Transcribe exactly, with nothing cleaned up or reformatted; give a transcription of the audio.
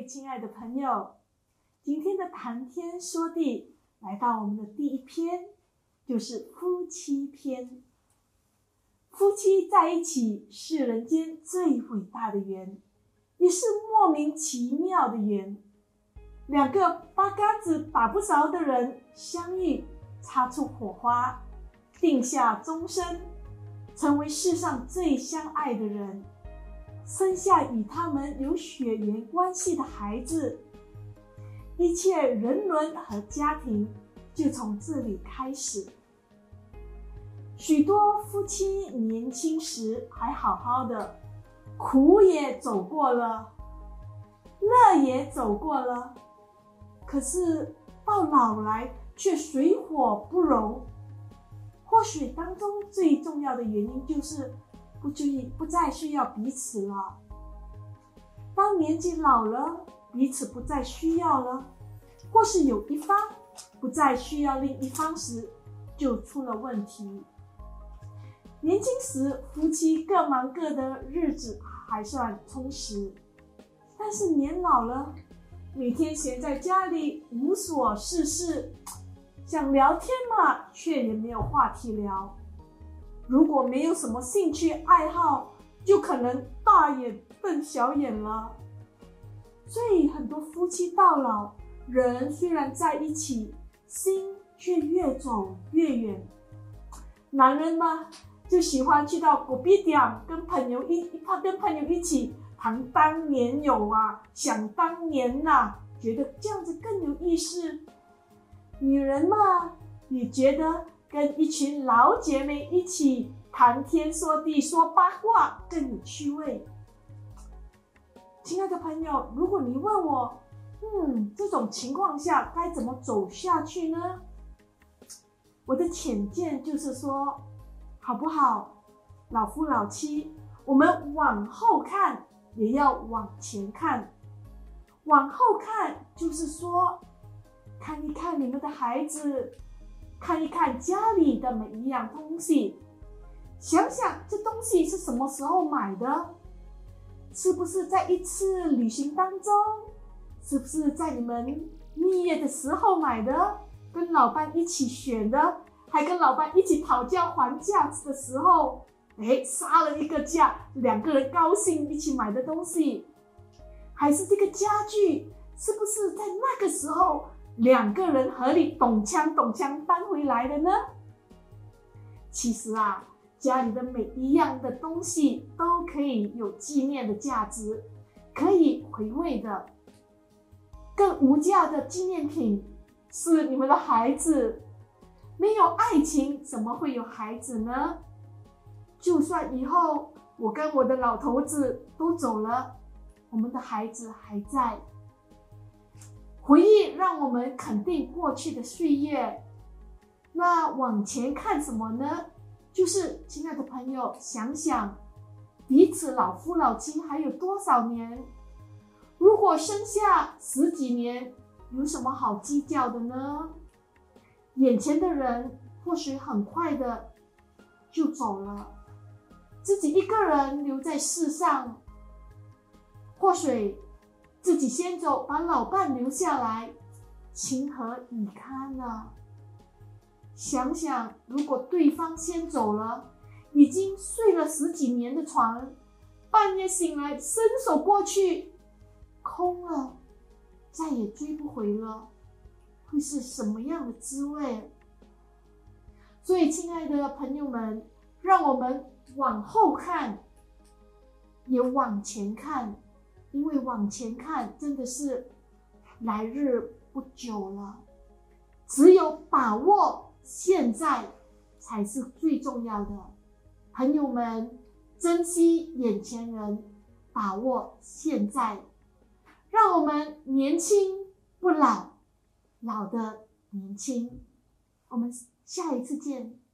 亲爱的朋友，今天的谈天说地来到我们的第一篇，就是夫妻篇。夫妻在一起是人间最伟大的缘，也是莫名其妙的缘。两个八竿子打不着的人相遇，擦出火花，定下终身，成为世上最相爱的人，生下与他们有血缘关系的孩子。一切人伦和家庭就从这里开始。许多夫妻年轻时还好好的，苦也走过了，乐也走过了，可是到老来却水火不容。或许当中最重要的原因就是不注意，不再需要彼此了。当年纪老了，彼此不再需要了，或是有一方不再需要另一方时，就出了问题。年轻时夫妻各忙各的，日子还算充实，但是年老了，每天闲在家里无所事事，想聊天嘛，却也没有话题聊。如果没有什么兴趣爱好，就可能大眼瞪小眼了。所以很多夫妻到老，人虽然在一起，心却越走越远。男人嘛，就喜欢去到隔壁店，跟朋友一跟朋友一起谈当年有啊，想当年呐、啊，觉得这样子更有意思。女人嘛，也觉得跟一群老姐妹一起谈天说地说八卦更有趣味。亲爱的朋友，如果你问我，嗯，这种情况下该怎么走下去呢？我的浅见就是说，好不好？老夫老妻，我们往后看也要往前看。往后看就是说，看一看你们的孩子，看一看家里的每一样东西，想想这东西是什么时候买的，是不是在一次旅行当中，是不是在你们蜜月的时候买的，跟老伴一起选的，还跟老伴一起讨价还价的时候，哎，杀了一个价，两个人高兴一起买的东西，还是这个家具，是不是在那个时候两个人合力懂枪懂枪搬回来的呢？其实啊，家里的每一样的东西都可以有纪念的价值，可以回味的。更无价的纪念品是你们的孩子。没有爱情，怎么会有孩子呢？就算以后我跟我的老头子都走了，我们的孩子还在。回忆让我们肯定过去的岁月。那往前看什么呢？就是亲爱的朋友，想想彼此老夫老妻还有多少年？如果剩下十几年，有什么好计较的呢？眼前的人或许很快的就走了，自己一个人留在世上，或许自己先走，把老伴留下来，情何以堪啊！想想，如果对方先走了，已经睡了十几年的床，半夜醒来伸手过去，空了，再也追不回了，会是什么样的滋味？所以，亲爱的朋友们，让我们往后看，也往前看。因为往前看真的是来日不久了，只有把握现在才是最重要的。朋友们，珍惜眼前人，把握现在，让我们年轻不老，老的年轻。我们下一次见。